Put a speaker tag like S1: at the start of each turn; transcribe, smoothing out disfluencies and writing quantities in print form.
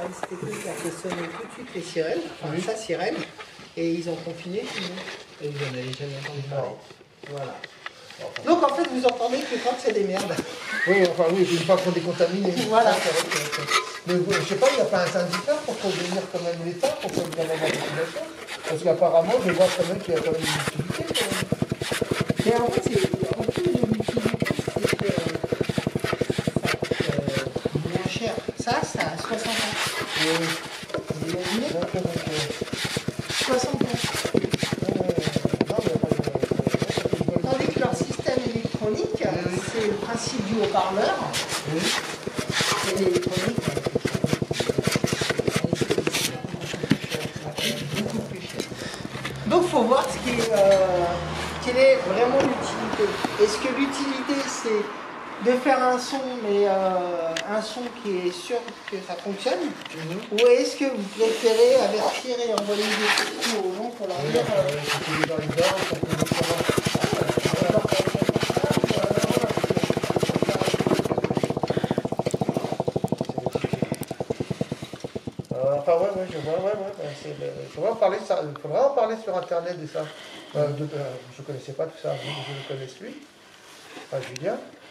S1: c'était que faire que sonner tout de suite les sirènes, enfin sa sirène, et ils ont confiné tout le monde. Et vous n'en avez jamais entendu parler. Voilà. Donc en fait, vous entendez que quand c'est des merdes.
S2: Oui, enfin oui, il ne faut pas qu'on décontamine.
S1: Voilà.
S2: Mais je ne sais pas, il n'y a pas un syndicat pour prévenir quand même l'État, pour prévenir la population. Parce qu'apparemment, je vois quand même qu'il y a quand même une utilité. Quand même.
S1: Mais en fait, en plus de l'utilité, c'est que moins cher. Ça a 60 ans. Vous imaginez 60 ans. Tandis que leur système électronique, c'est le principe du haut-parleur. C'est l'électronique. Beaucoup plus cher. Donc il faut voir quelle est vraiment l'utilité. Est-ce que l'utilité c'est de faire un son, mais un son qui est sûr que ça fonctionne, ou est-ce que vous préférez avertir et envoyer des coups aux gens pour leur dire
S2: enfin, ouais, je vois, il faudra en parler sur Internet de ça. Je ne connaissais pas tout ça, je le connais lui, enfin Julien.